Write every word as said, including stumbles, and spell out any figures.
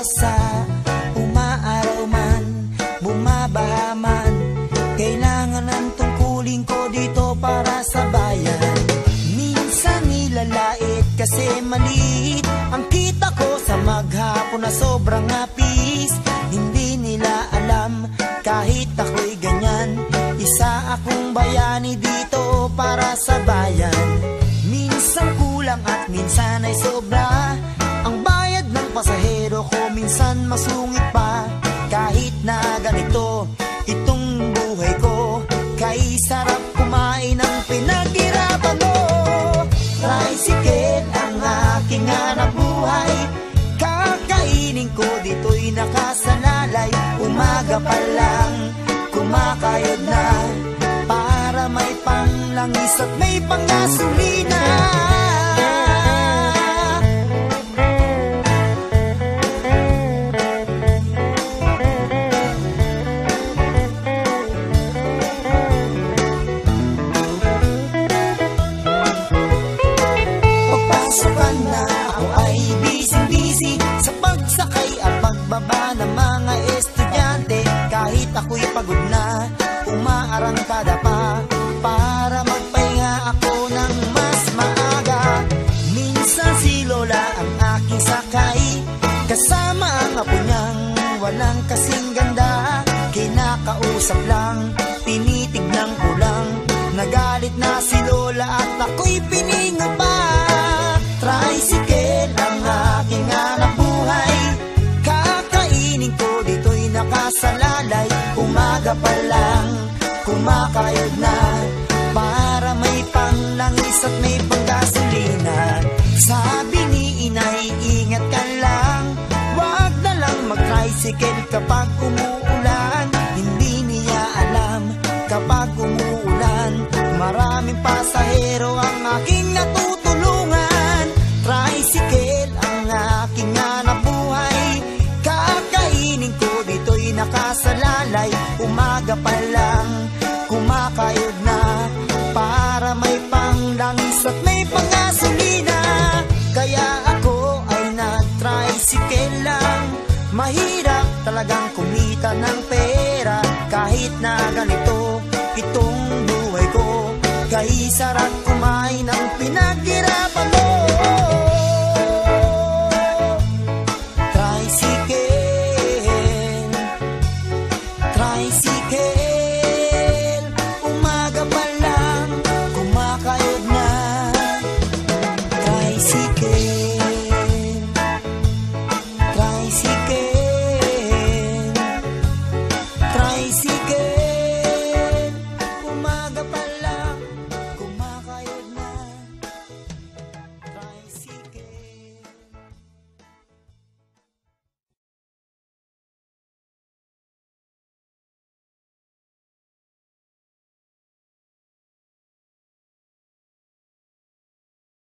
pag-asa. Umaaraw man, bumabaha man, kailangan ang tungkulin ko dito para sa bayan. Minsan nilalait kasi maliit ang kita ko sa maghapon na sobrang hapis. Hindi nila alam kahit ako'y ganyan, isa akong bayani dito para sa bayan. Minsan kulang at minsan ay sobra ang bayad ng pasahero ko, minsan masungit pa. Kahit na ganito itong buhay ko, kay sarap kumain ng pinaghirapan mo. Tricycle ang aking hanap buhay, kakainin ko dito'y nakasalalay. Umaga pa lang, kumakayod na, para may panglangis at may panggasolina. Pagpasok na ako ay busy-busy sa pagsakay at pagbaba ng mga estudyante. Kahit ako'y pagod na, umaarangkada pa para magpahinga ako ng mas maaga. Minsan si Lola ang aking sakay, kasama ang apo niyang walang kasing ganda. Kinakausap lang, tinitignan ko lang, nagalit na si Lola at ako'y pininga pa. Tricycle ang aking hanap buhay, kakainin ko dito'y nakasalalay. Umaga pa lang, kumakayod na, para may panglangis at may panggasolina. Sabi ni inay, ingat ka lang, wag na lang mag-tricycle kapag umuulan. Hindi niya alam kapag umuulan, maraming pasahero ang aking natutulungan. Tricycle ang aking hanap buhay, kakainin ko dito'y nakasalalay. Umaga pa lang, kumakayod na, para may panglangis at may panggasolina. Kaya ako ay nag-tricycle lang, mahirap talagang kumita ng pera. Kahit na ganito itong buhay ko, kay sarap kumain ng pinaghirap